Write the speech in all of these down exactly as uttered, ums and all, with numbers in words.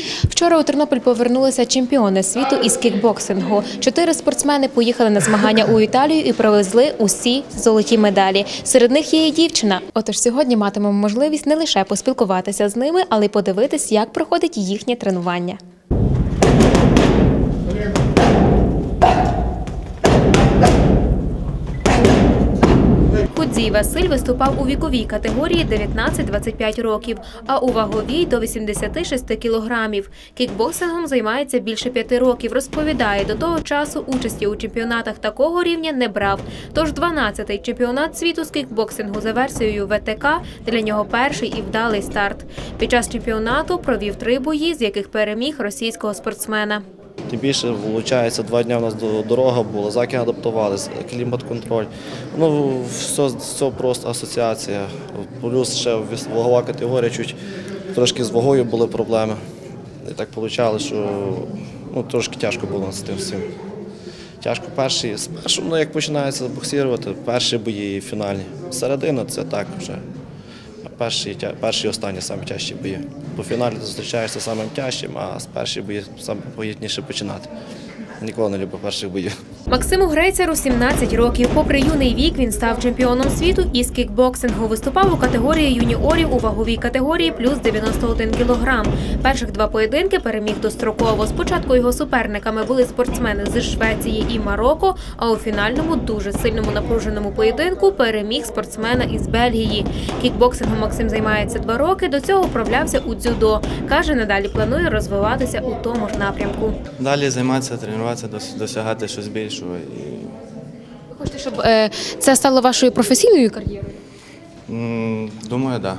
Вчора у Тернопіль повернулися чемпіони світу із кікбоксингу. Чотири спортсмени поїхали на змагання у Італію і привезли усі золоті медалі. Серед них є і дівчина. Отож сьогодні матимемо можливість не лише поспілкуватися з ними, але й подивитись, як проходить їхнє тренування. Худзій Василь виступав у віковій категорії дев'ятнадцять - двадцять п'ять років, а у ваговій – до вісімдесяти шести кілограмів. Кікбоксингом займається більше п'яти років. Розповідає, до того часу участі у чемпіонатах такого рівня не брав. Тож дванадцятий чемпіонат світу з кікбоксингу за версією ве те ка для нього перший і вдалий старт. Під час чемпіонату провів три бої, з яких переміг російського спортсмена. Тим більше, виходить, два дні у нас дорога була, заки адаптувалися, клімат-контроль. Ну, все, все просто асоціація. Плюс ще вагова категорія, чуть трошки з вагою були проблеми. І так вийшло, що ну, трошки тяжко було з тим всім. Тяжко перші, спершу, ну, як починається боксувати, перші бої і фінальні. Середина – це так вже. Перші, перші і останні самі тяжчі бої. По фіналі ти зустрічаєшся самим тяжчим, а з перших боїв саме погідніше починати. Ніколи не любив перших боїв. Максиму Грейцеру сімнадцять років. Попри юний вік, він став чемпіоном світу із кікбоксингу. Виступав у категорії юніорів у ваговій категорії плюс дев'яносто один кілограм. Перших два поєдинки переміг достроково. Спочатку його суперниками були спортсмени з Швеції і Марокко, а у фінальному, дуже сильному напруженому поєдинку переміг спортсмена із Бельгії. Кікбоксингом Максим займається два роки, до цього вправлявся у дзюдо. Каже, надалі планує розвиватися у тому ж напрямку. Далі займатися, тренуватися, досягати щось більшого. Ви хочете, щоб е, це стало вашою професійною кар'єрою? Думаю, так.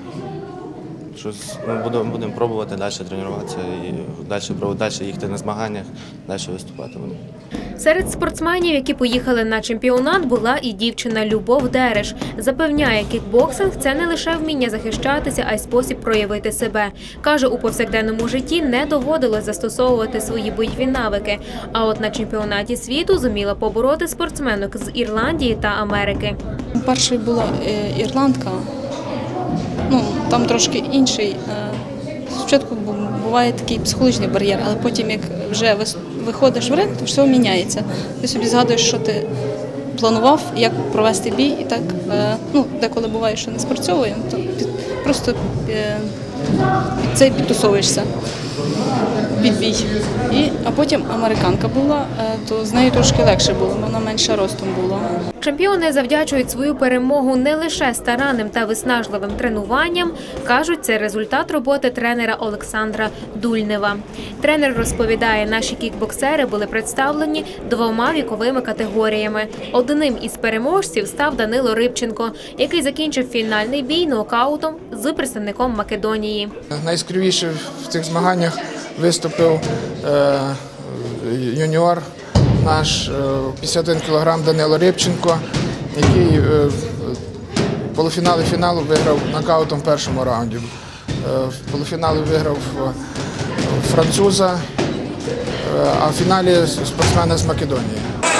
Да. Будемо, будемо пробувати далі тренуватися і далі, далі їхати на змаганнях, далі виступати. Серед спортсменів, які поїхали на чемпіонат, була і дівчина Любов Дереш. Запевняє, кікбоксинг – це не лише вміння захищатися, а й спосіб проявити себе. Каже, у повсякденному житті не доводилось застосовувати свої бойові навики. А от на чемпіонаті світу зуміла побороти спортсменок з Ірландії та Америки. Першою була ірландка. Ну, там трошки інший. Спочатку буває такий психологічний бар'єр, але потім, як вже виходиш в ринг, то все міняється. Ти собі згадуєш, що ти планував, як провести бій, і так, ну, деколи буває, що не спрацьовує, то під, просто під цей підтусовуєшся під бій. І, а потім американка була, то з нею трошки легше було, вона менше ростом була. Чемпіони завдячують свою перемогу не лише старанним та виснажливим тренуванням. Кажуть, це результат роботи тренера Олександра Дульнева. Тренер розповідає, наші кікбоксери були представлені двома віковими категоріями. Одним із переможців став Данило Рибченко, який закінчив фінальний бій нокаутом з представником Македонії. Найскравіше в цих змаганнях виступив е, юніор наш п'ятдесят один кілограм Данило Рибченко, який в полуфіналі фіналу виграв нокаутом в першому раунді. В полуфіналі виграв француза, а в фіналі спортсмена з Македонії.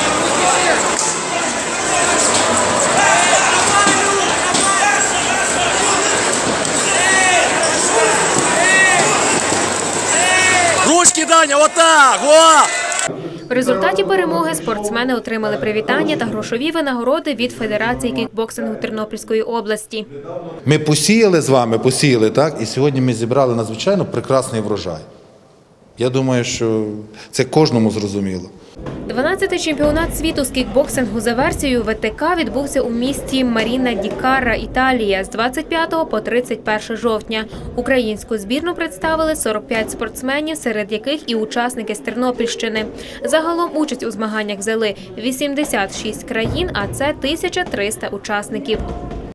Ручки, Даня, отак! О! В результаті перемоги спортсмени отримали привітання та грошові винагороди від Федерації кікбоксингу Тернопільської області. Ми посіяли з вами, посіяли, так? І сьогодні ми зібрали надзвичайно прекрасний врожай. Я думаю, що це кожному зрозуміло. дванадцятий чемпіонат світу з кікбоксингу за версією ве те ка відбувся у місті Маріна ді Карра, Італія, з двадцять п'ятого по тридцять перше жовтня. Українську збірну представили сорок п'ять спортсменів, серед яких і учасники з Тернопільщини. Загалом участь у змаганнях взяли вісімдесят шість країн, а це тисяча триста учасників.